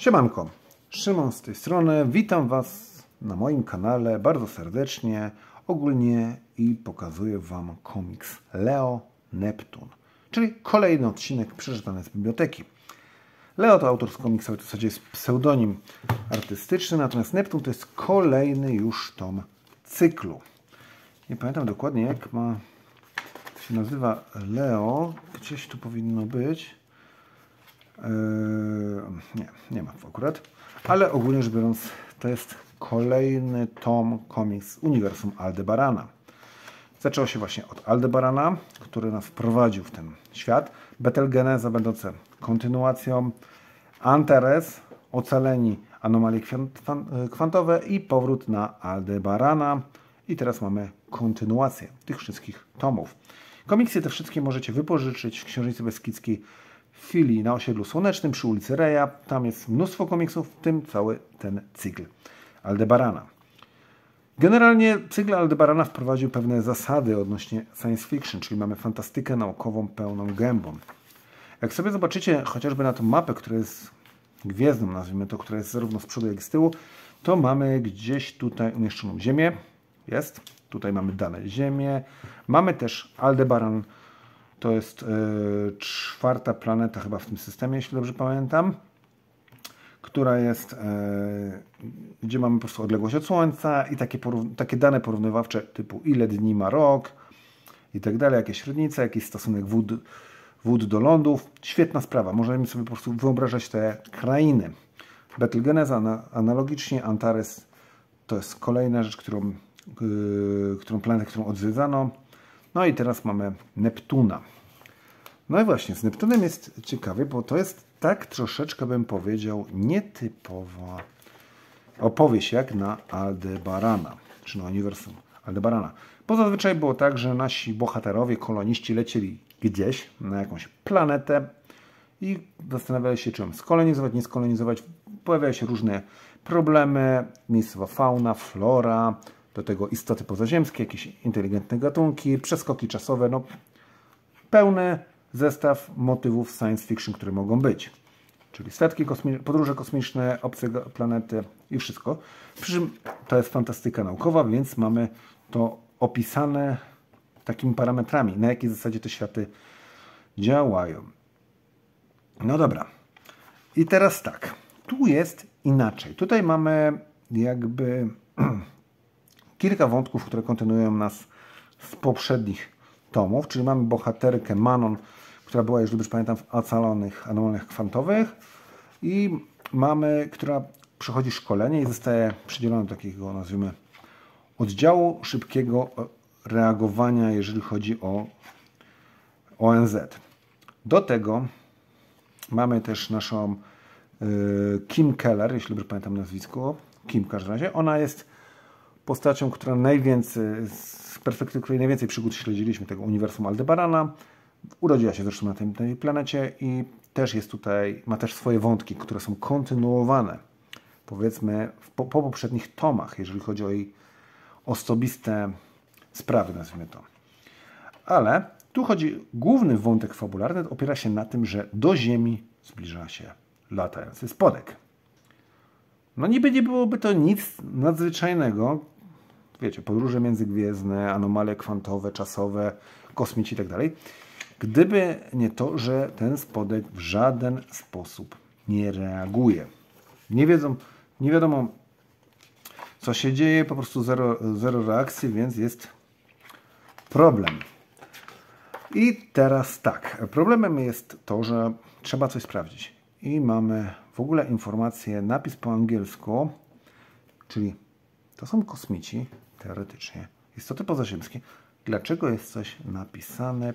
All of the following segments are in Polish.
Siemanko, Szymon z tej strony, witam Was na moim kanale bardzo serdecznie, ogólnie i pokazuję Wam komiks Leo Neptun, czyli kolejny odcinek przeczytany z biblioteki. Leo to autor z komiksu, w zasadzie jest pseudonim artystyczny, natomiast Neptun to jest kolejny już tom cyklu. Nie pamiętam dokładnie jak się nazywa Leo, gdzieś tu powinno być. Nie ma akurat, ale ogólnie rzecz biorąc to jest kolejny tom komiks uniwersum Aldebarana. Zaczęło się właśnie od Aldebarana, który nas wprowadził w ten świat, Betelgeneza będące kontynuacją, Antares, ocaleni anomalie kwantowe i powrót na Aldebarana. I teraz mamy kontynuację tych wszystkich tomów. Komiksy te wszystkie możecie wypożyczyć w Książnicy Beskidzkiej w filii na osiedlu Słonecznym przy ulicy Reja. Tam jest mnóstwo komiksów, w tym cały ten cykl Aldebarana. Generalnie cykl Aldebarana wprowadził pewne zasady odnośnie science fiction, czyli mamy fantastykę naukową pełną gębą. Jak sobie zobaczycie chociażby na tą mapę, która jest gwiezdną, nazwijmy to, która jest zarówno z przodu, jak i z tyłu, to mamy gdzieś tutaj umieszczoną Ziemię. Jest. Tutaj mamy dane Ziemię. Mamy też Aldebaran. To jest czwarta planeta chyba w tym systemie, jeśli dobrze pamiętam, która jest, gdzie mamy po prostu odległość od Słońca i takie dane porównywawcze typu ile dni ma rok i tak dalej, jakie średnice, jakiś stosunek wód do lądów. Świetna sprawa. Możemy sobie po prostu wyobrażać te krainy. Betelgeneza analogicznie, Antares to jest kolejna rzecz, planetę, którą odwiedzano. No i teraz mamy Neptuna. No i właśnie, z Neptunem jest ciekawie, bo to jest tak troszeczkę, bym powiedział, nietypowa opowieść jak na Aldebarana, czy na uniwersum Aldebarana. Bo zazwyczaj było tak, że nasi bohaterowie, koloniści lecieli gdzieś na jakąś planetę i zastanawiali się, czy ją skolonizować, nie skolonizować. Pojawiały się różne problemy, miejscowa fauna, flora, do tego istoty pozaziemskie, jakieś inteligentne gatunki, przeskoki czasowe, no pełny zestaw motywów science fiction, które mogą być. Czyli statki kosmiczne, podróże kosmiczne, obce planety i wszystko. Przy czym to jest fantastyka naukowa, więc mamy to opisane takimi parametrami, na jakiej zasadzie te światy działają. No dobra. I teraz tak. Tu jest inaczej. Tutaj mamy jakby kilka wątków, które kontynuują nas z poprzednich tomów, czyli mamy bohaterkę Manon, która była, jeżeli dobrze pamiętam, w ocalonych anomaliach kwantowych i mamy, która przechodzi szkolenie i zostaje przydzielona do takiego, nazwijmy, oddziału szybkiego reagowania, jeżeli chodzi o ONZ. Do tego mamy też naszą Kim Keller, jeśli dobrze pamiętam nazwisko, Kim w każdym razie. Ona jest postacią, która najwięcej, z perspektywy której najwięcej przygód śledziliśmy tego uniwersum Aldebarana. Urodziła się zresztą na tej planecie i też jest tutaj, ma też swoje wątki, które są kontynuowane, powiedzmy, po poprzednich tomach, jeżeli chodzi o jej osobiste sprawy, nazwijmy to. Ale tu chodzi, główny wątek fabularny opiera się na tym, że do Ziemi zbliża się latający spodek. No niby nie byłoby to nic nadzwyczajnego. Wiecie, podróże międzygwiezdne, anomalie kwantowe, czasowe, kosmici i tak dalej. Gdyby nie to, że ten spodek w żaden sposób nie reaguje. Nie wiadomo co się dzieje, po prostu zero reakcji, więc jest problem. I teraz tak, problemem jest to, że trzeba coś sprawdzić. I mamy w ogóle informację, napis po angielsku, czyli to są kosmici, teoretycznie, istoty pozaziemskie. Dlaczego jest coś napisane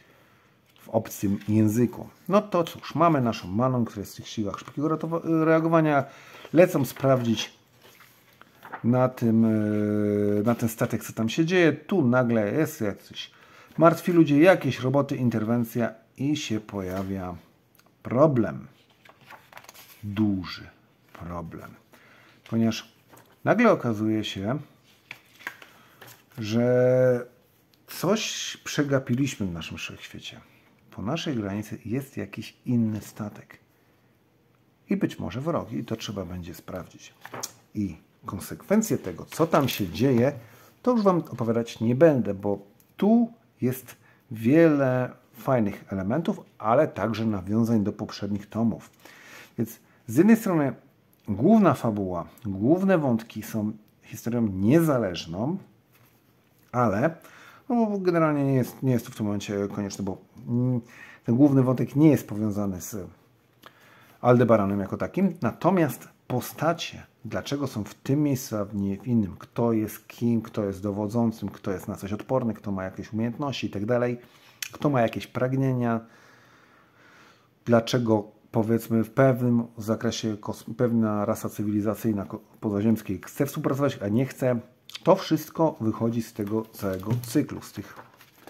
w obcym języku? No to cóż, mamy naszą Manon, która jest w tych siłach szybkiego reagowania. Lecą sprawdzić na ten statek, co tam się dzieje. Tu nagle jest jakiś martwi ludzie, jakieś roboty, interwencja i się pojawia problem. Duży problem. Ponieważ nagle okazuje się, że coś przegapiliśmy w naszym wszechświecie. Po naszej granicy jest jakiś inny statek. i być może wrogi. I to trzeba będzie sprawdzić. I konsekwencje tego, co tam się dzieje, to już Wam opowiadać nie będę, bo tu jest wiele fajnych elementów, ale także nawiązań do poprzednich tomów. Więc z jednej strony główna fabuła, główne wątki są historią niezależną, ale no, generalnie nie jest to w tym momencie konieczne, bo ten główny wątek nie jest powiązany z Aldebaranem jako takim. Natomiast postacie, dlaczego są w tym miejscu, a nie w innym, kto jest kim, kto jest dowodzącym, kto jest na coś odporny, kto ma jakieś umiejętności i tak dalej, kto ma jakieś pragnienia, dlaczego powiedzmy w pewnym zakresie pewna rasa cywilizacyjna pozaziemskiej chce współpracować, a nie chce. To wszystko wychodzi z tego całego cyklu, z tych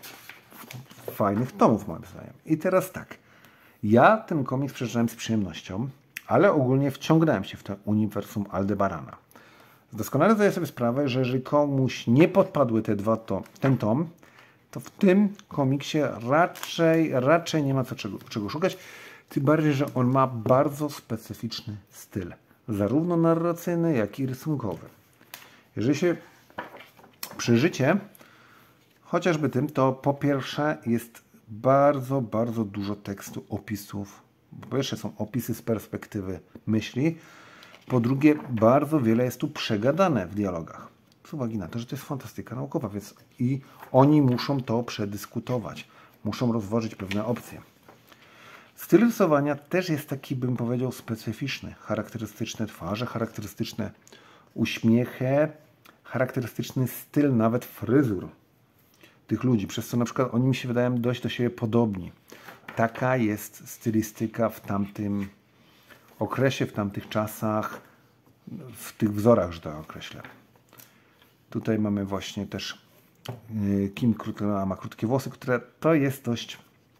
fajnych tomów moim zdaniem. I teraz tak, ja ten komiks przeczytałem z przyjemnością, ale ogólnie wciągnąłem się w to uniwersum Aldebarana. Doskonale zdaję sobie sprawę, że jeżeli komuś nie podpadły ten tom, to w tym komiksie raczej nie ma czego szukać. Tym bardziej, że on ma bardzo specyficzny styl. Zarówno narracyjny, jak i rysunkowy. Jeżeli się przyjrzycie chociażby tym, to po pierwsze jest bardzo, bardzo dużo tekstu, opisów. Po pierwsze są opisy z perspektywy myśli. Po drugie, bardzo wiele jest tu przegadane w dialogach. Z uwagi na to, że to jest fantastyka naukowa, więc i oni muszą to przedyskutować. Muszą rozważyć pewne opcje. Styl rysowania też jest taki, bym powiedział, specyficzny. Charakterystyczne twarze, charakterystyczne uśmiechy, charakterystyczny styl nawet fryzur tych ludzi, przez co na przykład oni mi się wydają dość do siebie podobni. Taka jest stylistyka w tamtym okresie, w tamtych czasach, w tych wzorach, że tak określę. Tutaj mamy właśnie też Kim ma krótkie włosy, które to jest dość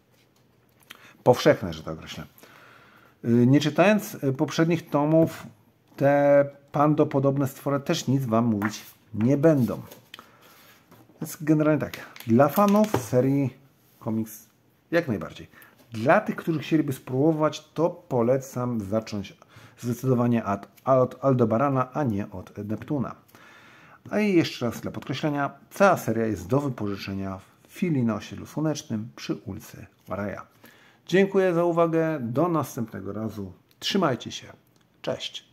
powszechne, że tak określę. Nie czytając poprzednich tomów, te pandopodobne stwory też nic Wam mówić nie będą. Więc generalnie tak, dla fanów serii komiks jak najbardziej. Dla tych, którzy chcieliby spróbować, to polecam zacząć zdecydowanie od Aldebarana, a nie od Neptuna. A i jeszcze raz dla podkreślenia, cała seria jest do wypożyczenia w filii na osiedlu słonecznym przy ulicy Maraja. Dziękuję za uwagę, do następnego razu. Trzymajcie się. Cześć.